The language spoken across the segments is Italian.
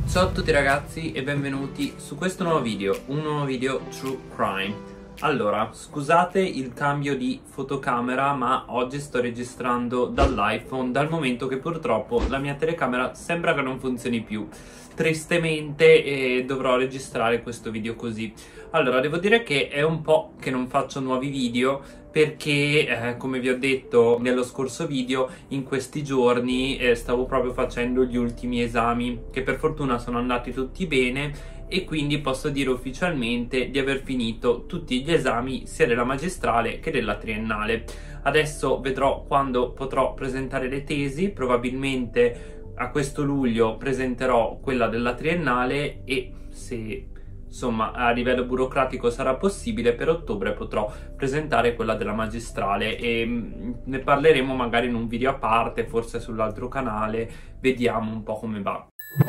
Ciao a tutti ragazzi e benvenuti su questo nuovo video, un nuovo video True Crime. Allora, scusate il cambio di fotocamera, ma oggi sto registrando dall'iPhone dal momento che purtroppo la mia telecamera sembra che non funzioni più. Tristemente dovrò registrare questo video così. Allora, devo dire che è un po' che non faccio nuovi video perché, come vi ho detto nello scorso video, in questi giorni stavo proprio facendo gli ultimi esami che per fortuna sono andati tutti bene e quindi posso dire ufficialmente di aver finito tutti gli esami sia della magistrale che della triennale. Adesso vedrò quando potrò presentare le tesi, probabilmente a questo luglio presenterò quella della triennale e se insomma a livello burocratico sarà possibile, per ottobre potrò presentare quella della magistrale e ne parleremo magari in un video a parte, forse sull'altro canale, vediamo un po' come va.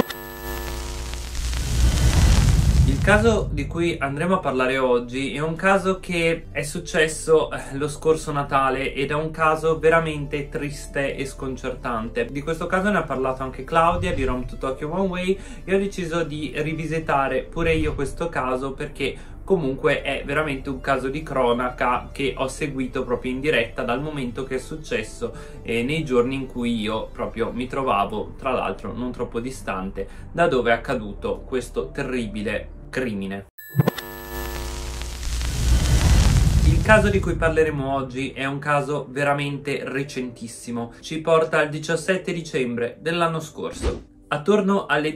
Il caso di cui andremo a parlare oggi è un caso che è successo lo scorso Natale ed è un caso veramente triste e sconcertante. Di questo caso ne ha parlato anche Claudia di Rome to Tokyo One Way e ho deciso di rivisitare pure io questo caso perché comunque è veramente un caso di cronaca che ho seguito proprio in diretta dal momento che è successo nei giorni in cui io proprio mi trovavo, tra l'altro non troppo distante da dove è accaduto questo terribile crimine. Il caso di cui parleremo oggi è un caso veramente recentissimo, ci porta al 17 dicembre dell'anno scorso. Attorno alle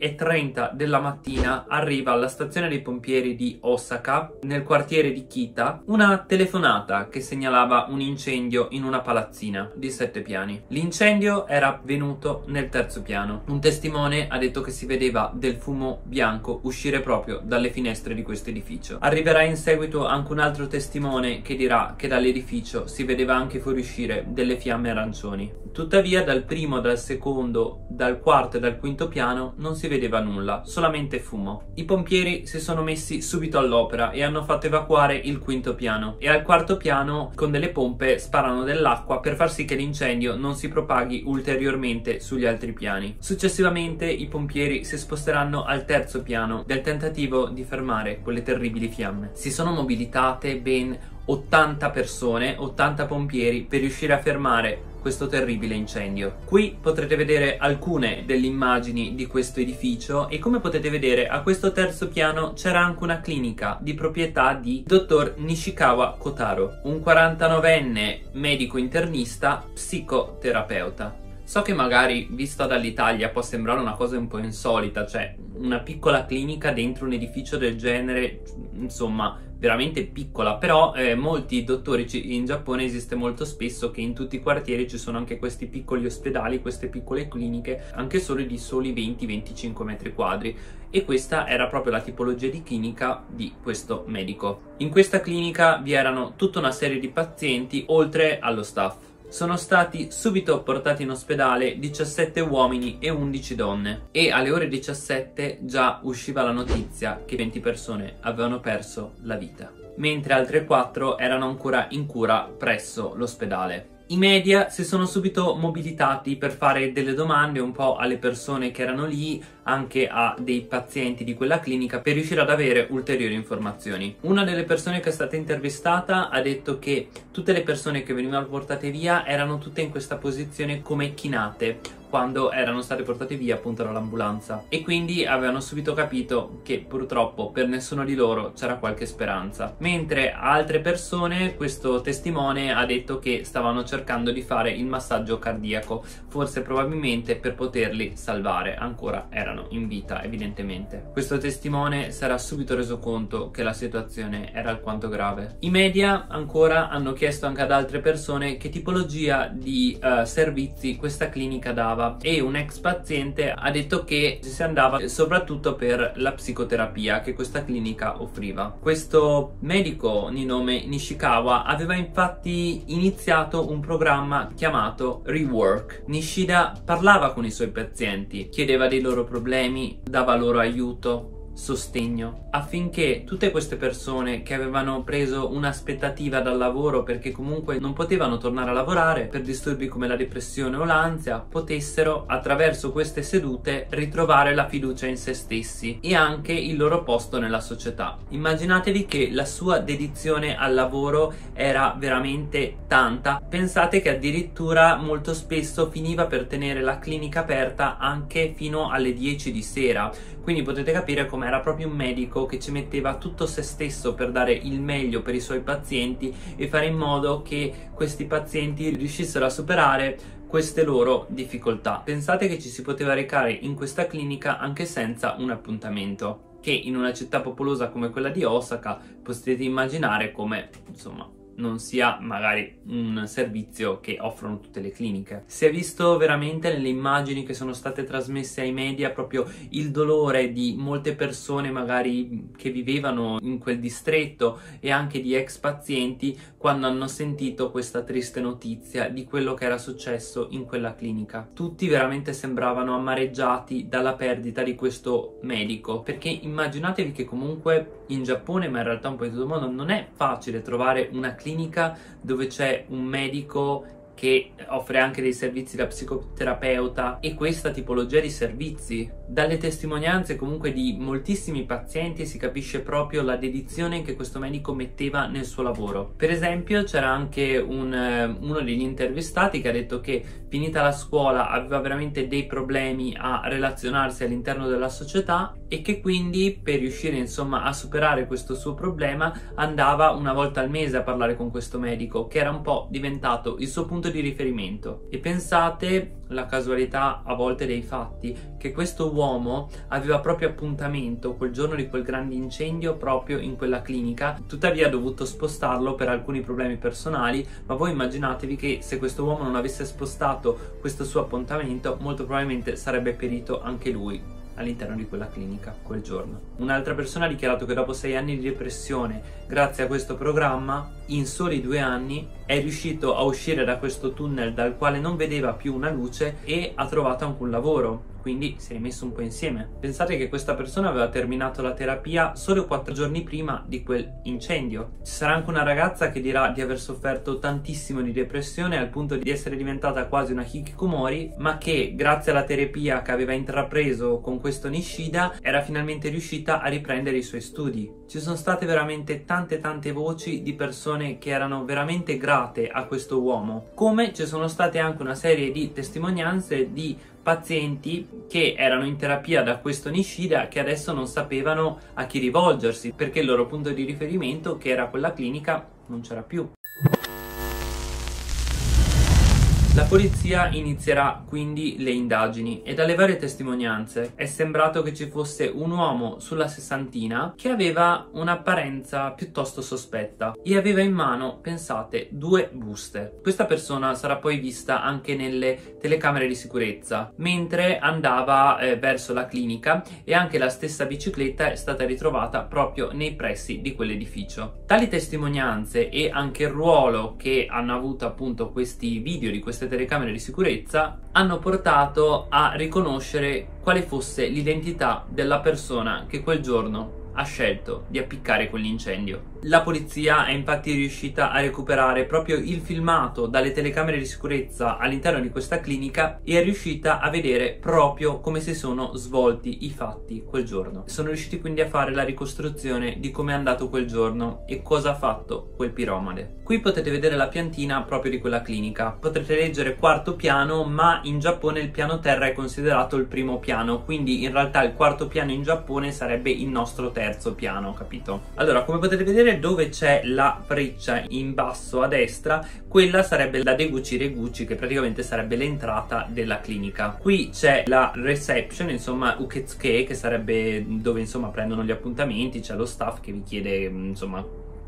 10:30 della mattina arriva alla stazione dei pompieri di Osaka, nel quartiere di Kita, una telefonata che segnalava un incendio in una palazzina di 7 piani. L'incendio era avvenuto nel terzo piano. Un testimone ha detto che si vedeva del fumo bianco uscire proprio dalle finestre di questo edificio. Arriverà in seguito anche un altro testimone che dirà che dall'edificio si vedeva anche fuoriuscire delle fiamme arancioni. Tuttavia dal primo, dal secondo, dal quarto e dal quinto piano non si vedeva nulla, solamente fumo. I pompieri si sono messi subito all'opera e hanno fatto evacuare il quinto piano e al quarto piano con delle pompe sparano dell'acqua per far sì che l'incendio non si propaghi ulteriormente sugli altri piani. Successivamente i pompieri si sposteranno al terzo piano del tentativo di fermare quelle terribili fiamme. Si sono mobilitate ben 80 persone, 80 pompieri per riuscire a fermare questo terribile incendio. Qui potrete vedere alcune delle immagini di questo edificio e come potete vedere a questo terzo piano c'era anche una clinica di proprietà di dottor Nishikawa Kotaro, un 49enne medico internista psicoterapeuta. So che magari vista dall'Italia può sembrare una cosa un po' insolita, cioè una piccola clinica dentro un edificio del genere, insomma veramente piccola, però molti dottori in Giappone esiste molto spesso che in tutti i quartieri ci sono anche questi piccoli ospedali, queste piccole cliniche, anche solo di soli 20-25 metri quadri. E questa era proprio la tipologia di clinica di questo medico. In questa clinica vi erano tutta una serie di pazienti oltre allo staff. Sono stati subito portati in ospedale 17 uomini e 11 donne e alle ore 17 già usciva la notizia che 20 persone avevano perso la vita, mentre altre 4 erano ancora in cura presso l'ospedale. I media si sono subito mobilitati per fare delle domande un po' alle persone che erano lì, anche a dei pazienti di quella clinica, per riuscire ad avere ulteriori informazioni. Una delle persone che è stata intervistata ha detto che tutte le persone che venivano portate via erano tutte in questa posizione come chinate quando erano state portate via appunto dall'ambulanza e quindi avevano subito capito che purtroppo per nessuno di loro c'era qualche speranza, mentre altre persone, questo testimone ha detto che stavano cercando di fare il massaggio cardiaco, forse probabilmente per poterli salvare, ancora erano in vita evidentemente. Questo testimone si era subito reso conto che la situazione era alquanto grave. I media ancora hanno chiesto anche ad altre persone che tipologia di servizi questa clinica dava e un ex paziente ha detto che si andava soprattutto per la psicoterapia che questa clinica offriva. Questo medico di nome Nishikawa aveva infatti iniziato un programma chiamato Rework. Nishida parlava con i suoi pazienti, chiedeva dei loro problemi, dava loro aiuto, sostegno, affinché tutte queste persone che avevano preso un'aspettativa dal lavoro perché comunque non potevano tornare a lavorare per disturbi come la depressione o l'ansia, potessero attraverso queste sedute ritrovare la fiducia in se stessi e anche il loro posto nella società. Immaginatevi che la sua dedizione al lavoro era veramente tanta, pensate che addirittura molto spesso finiva per tenere la clinica aperta anche fino alle 10 di sera, quindi potete capire come era proprio un medico che ci metteva tutto se stesso per dare il meglio per i suoi pazienti e fare in modo che questi pazienti riuscissero a superare queste loro difficoltà. Pensate che ci si poteva recare in questa clinica anche senza un appuntamento, che in una città popolosa come quella di Osaka potete immaginare come, insomma, non sia magari un servizio che offrono tutte le cliniche. Si è visto veramente nelle immagini che sono state trasmesse ai media proprio il dolore di molte persone magari che vivevano in quel distretto e anche di ex pazienti quando hanno sentito questa triste notizia di quello che era successo in quella clinica. Tutti veramente sembravano amareggiati dalla perdita di questo medico, perché immaginatevi che comunque in Giappone, ma in realtà un po' in tutto il mondo, non è facile trovare una clinica dove c'è un medico che offre anche dei servizi da psicoterapeuta e questa tipologia di servizi. Dalle testimonianze comunque di moltissimi pazienti si capisce proprio la dedizione che questo medico metteva nel suo lavoro. Per esempio c'era anche uno degli intervistati che ha detto che finita la scuola aveva veramente dei problemi a relazionarsi all'interno della società e che quindi per riuscire insomma a superare questo suo problema andava una volta al mese a parlare con questo medico, che era un po' diventato il suo punto di riferimento. E pensate la casualità a volte dei fatti, che questo uomo aveva proprio appuntamento quel giorno di quel grande incendio proprio in quella clinica, tuttavia ha dovuto spostarlo per alcuni problemi personali, ma voi immaginatevi che se questo uomo non avesse spostato questo suo appuntamento molto probabilmente sarebbe perito anche lui all'interno di quella clinica quel giorno. Un'altra persona ha dichiarato che dopo 6 anni di depressione, grazie a questo programma, in soli 2 anni è riuscito a uscire da questo tunnel dal quale non vedeva più una luce e ha trovato anche un lavoro. Quindi si è rimesso un po' insieme. Pensate che questa persona aveva terminato la terapia solo 4 giorni prima di quel incendio. Ci sarà anche una ragazza che dirà di aver sofferto tantissimo di depressione al punto di essere diventata quasi una hikikomori, ma che grazie alla terapia che aveva intrapreso con questo Nishida era finalmente riuscita a riprendere i suoi studi. Ci sono state veramente tante voci di persone che erano veramente grate a questo uomo, come ci sono state anche una serie di testimonianze di pazienti che erano in terapia da questo Nishida che adesso non sapevano a chi rivolgersi perché il loro punto di riferimento, che era quella clinica, non c'era più. La polizia inizierà quindi le indagini e dalle varie testimonianze è sembrato che ci fosse un uomo sulla sessantina che aveva un'apparenza piuttosto sospetta e aveva in mano, pensate, 2 buste. Questa persona sarà poi vista anche nelle telecamere di sicurezza mentre andava verso la clinica e anche la stessa bicicletta è stata ritrovata proprio nei pressi di quell'edificio. Tali testimonianze e anche il ruolo che hanno avuto appunto questi video di queste telecamere di sicurezza hanno portato a riconoscere quale fosse l'identità della persona che quel giorno ha scelto di appiccare quell'incendio. La polizia è infatti riuscita a recuperare proprio il filmato dalle telecamere di sicurezza all'interno di questa clinica e è riuscita a vedere proprio come si sono svolti i fatti quel giorno. Sono riusciti quindi a fare la ricostruzione di come è andato quel giorno e cosa ha fatto quel piromane. Qui potete vedere la piantina proprio di quella clinica. Potrete leggere 4º piano, ma in Giappone il piano terra è considerato il primo piano, quindi in realtà il 4º piano in Giappone sarebbe il nostro 3º piano, capito? Allora, come potete vedere, dove c'è la freccia in basso a destra, quella sarebbe la Deguchi Reguchi, che praticamente sarebbe l'entrata della clinica. Qui c'è la reception, insomma Uketsuke, che sarebbe dove insomma prendono gli appuntamenti, c'è lo staff che vi chiede insomma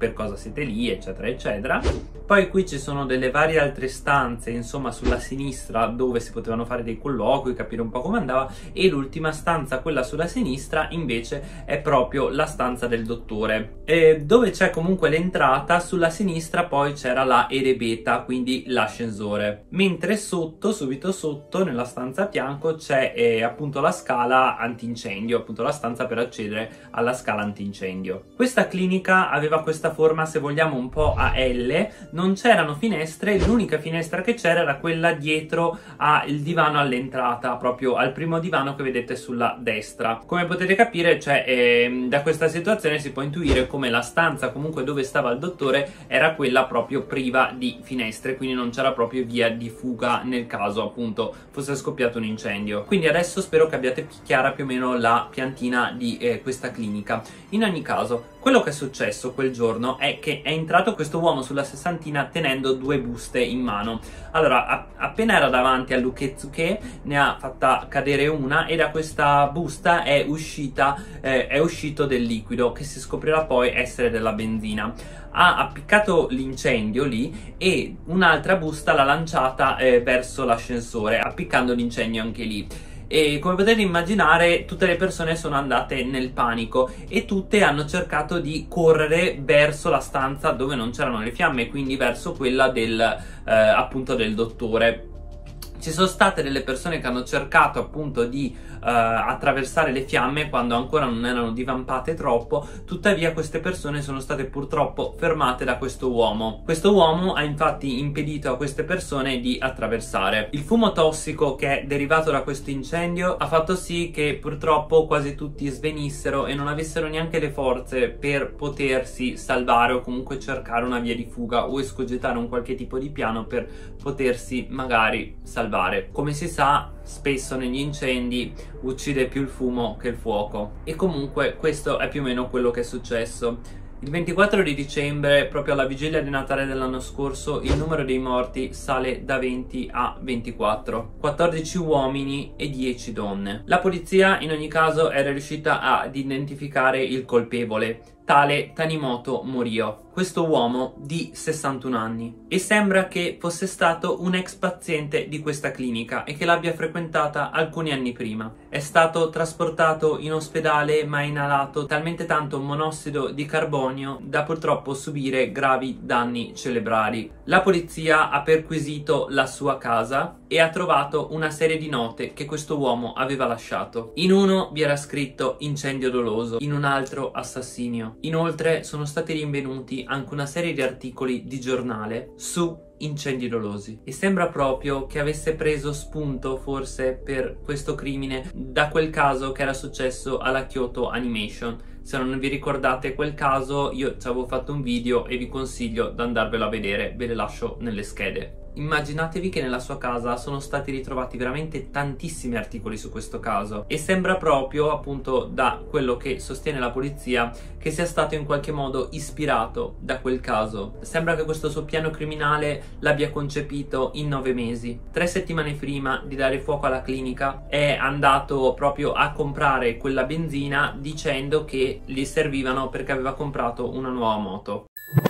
per cosa siete lì, eccetera eccetera. Poi qui ci sono delle varie altre stanze, insomma, sulla sinistra, dove si potevano fare dei colloqui, capire un po' come andava, e l'ultima stanza, quella sulla sinistra, invece è proprio la stanza del dottore, dove c'è comunque l'entrata. Sulla sinistra poi c'era la erebeta, quindi l'ascensore, mentre sotto, subito sotto, nella stanza a fianco, c'è appunto la scala antincendio, appunto la stanza per accedere alla scala antincendio. Questa clinica aveva questa forma, se vogliamo, un po' a L, non c'erano finestre, l'unica finestra che c'era era quella dietro al divano all'entrata, proprio al primo divano che vedete sulla destra. Come potete capire, da questa situazione si può intuire come la stanza comunque dove stava il dottore era quella proprio priva di finestre, quindi non c'era proprio via di fuga nel caso appunto fosse scoppiato un incendio. Quindi adesso spero che abbiate chiara più o meno la piantina di questa clinica. In ogni caso, quello che è successo quel giorno è che è entrato questo uomo sulla sessantina tenendo 2 buste in mano. Allora, appena era davanti al Luke-Tsuke, ne ha fatta cadere una e da questa busta è uscito del liquido che si scoprirà poi essere della benzina. Ha appiccato l'incendio lì e un'altra busta l'ha lanciata verso l'ascensore, appiccando l'incendio anche lì. E come potete immaginare, tutte le persone sono andate nel panico e tutte hanno cercato di correre verso la stanza dove non c'erano le fiamme, quindi verso quella appunto del dottore. Ci sono state delle persone che hanno cercato appunto di attraversare le fiamme quando ancora non erano divampate troppo, tuttavia queste persone sono state purtroppo fermate da questo uomo. Questo uomo ha infatti impedito a queste persone di attraversare. Il fumo tossico che è derivato da questo incendio ha fatto sì che purtroppo quasi tutti svenissero e non avessero neanche le forze per potersi salvare o comunque cercare una via di fuga o escogitare un qualche tipo di piano per potersi magari salvare. Come si sa, spesso negli incendi uccide più il fumo che il fuoco, e comunque questo è più o meno quello che è successo. Il 24 di dicembre, proprio alla vigilia di Natale dell'anno scorso, il numero dei morti sale da 20 a 24, 14 uomini e 10 donne. La polizia in ogni caso era riuscita ad identificare il colpevole, tale Tanimoto Morio, questo uomo di 61 anni, e sembra che fosse stato un ex paziente di questa clinica e che l'abbia frequentata alcuni anni prima. È stato trasportato in ospedale ma ha inalato talmente tanto monossido di carbonio da purtroppo subire gravi danni cerebrali. La polizia ha perquisito la sua casa e ha trovato una serie di note che questo uomo aveva lasciato. In uno vi era scritto incendio doloso, in un altro assassinio. Inoltre sono stati rinvenuti anche una serie di articoli di giornale su incendi dolosi, e sembra proprio che avesse preso spunto forse per questo crimine da quel caso che era successo alla Kyoto Animation. Se non vi ricordate quel caso, io ci avevo fatto un video e vi consiglio di andarvelo a vedere, ve le lascio nelle schede. Immaginatevi che nella sua casa sono stati ritrovati veramente tantissimi articoli su questo caso, e sembra proprio, appunto, da quello che sostiene la polizia, che sia stato in qualche modo ispirato da quel caso. Sembra che questo suo piano criminale l'abbia concepito in 9 mesi. 3 settimane prima di dare fuoco alla clinica è andato proprio a comprare quella benzina dicendo che gli servivano perché aveva comprato una nuova moto.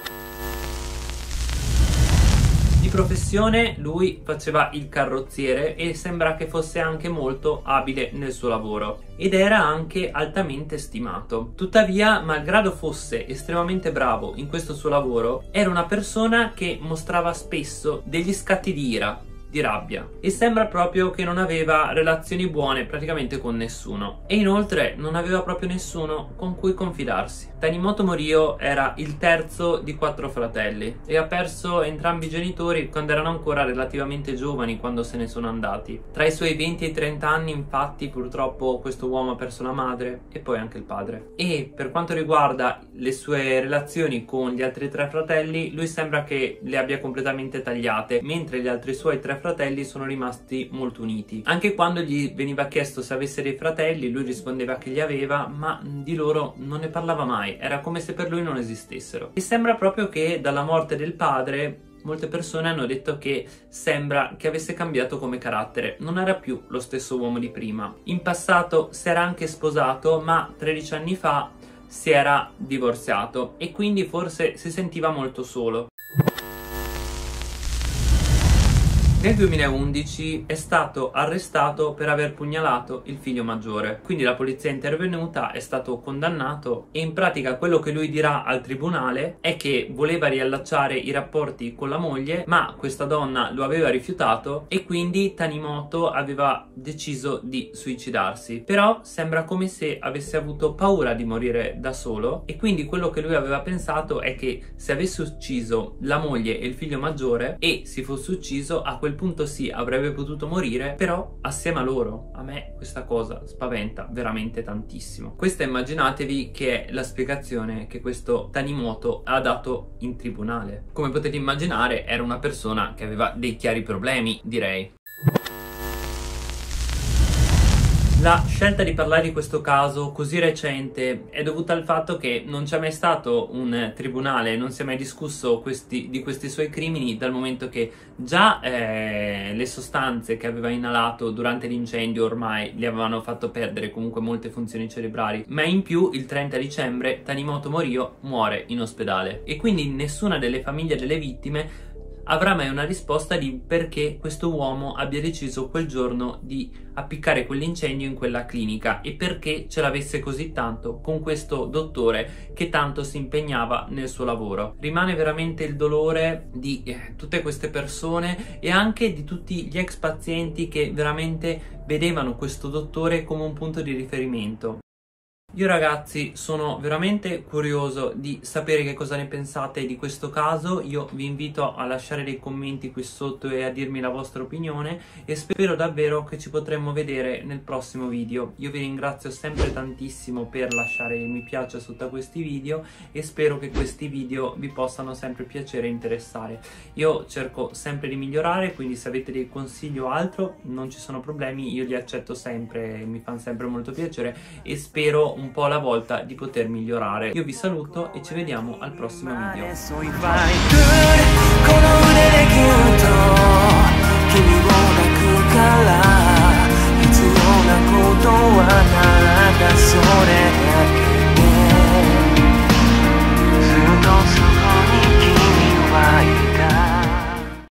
Di professione lui faceva il carrozziere e sembra che fosse anche molto abile nel suo lavoro ed era anche altamente stimato. Tuttavia, malgrado fosse estremamente bravo in questo suo lavoro, era una persona che mostrava spesso degli scatti di ira, di rabbia, e sembra proprio che non aveva relazioni buone praticamente con nessuno, e inoltre non aveva proprio nessuno con cui confidarsi. Tanimoto Morio era il terzo di 4 fratelli e ha perso entrambi i genitori quando erano ancora relativamente giovani, quando se ne sono andati. Tra i suoi 20 e i 30 anni, infatti, purtroppo questo uomo ha perso la madre e poi anche il padre. E per quanto riguarda le sue relazioni con gli altri 3 fratelli, lui sembra che le abbia completamente tagliate, mentre gli altri suoi 3 fratelli sono rimasti molto uniti. Anche quando gli veniva chiesto se avesse dei fratelli, lui rispondeva che li aveva, ma di loro non ne parlava mai, era come se per lui non esistessero. E sembra proprio che dalla morte del padre molte persone hanno detto che sembra che avesse cambiato come carattere, non era più lo stesso uomo di prima. In passato si era anche sposato, ma 13 anni fa si era divorziato e quindi forse si sentiva molto solo. Nel 2011 è stato arrestato per aver pugnalato il figlio maggiore, quindi la polizia è intervenuta, è stato condannato e in pratica quello che lui dirà al tribunale è che voleva riallacciare i rapporti con la moglie, ma questa donna lo aveva rifiutato e quindi Tanimoto aveva deciso di suicidarsi. Però sembra come se avesse avuto paura di morire da solo e quindi quello che lui aveva pensato è che se avesse ucciso la moglie e il figlio maggiore e si fosse ucciso, a quel punto sì, avrebbe potuto morire, però assieme a loro. A me questa cosa spaventa veramente tantissimo. Questa immaginatevi che è la spiegazione che questo Tanimoto ha dato in tribunale. Come potete immaginare era una persona che aveva dei chiari problemi, direi. La scelta di parlare di questo caso così recente è dovuta al fatto che non c'è mai stato un tribunale, non si è mai discusso di questi suoi crimini, dal momento che già le sostanze che aveva inalato durante l'incendio ormai gli avevano fatto perdere comunque molte funzioni cerebrali, ma in più il 30 dicembre Tanimoto Morio muore in ospedale e quindi nessuna delle famiglie delle vittime avrà mai una risposta di perché questo uomo abbia deciso quel giorno di appiccare quell'incendio in quella clinica e perché ce l'avesse così tanto con questo dottore che tanto si impegnava nel suo lavoro. Rimane veramente il dolore di tutte queste persone e anche di tutti gli ex pazienti che veramente vedevano questo dottore come un punto di riferimento. Io ragazzi sono veramente curioso di sapere che cosa ne pensate di questo caso, io vi invito a lasciare dei commenti qui sotto e a dirmi la vostra opinione e spero davvero che ci potremo vedere nel prossimo video. Io vi ringrazio sempre tantissimo per lasciare il mi piace sotto a questi video e spero che questi video vi possano sempre piacere e interessare. Io cerco sempre di migliorare, quindi se avete dei consigli o altro non ci sono problemi, io li accetto sempre, mi fanno sempre molto piacere e spero un po' alla volta di poter migliorare. Io vi saluto e ci vediamo al prossimo video.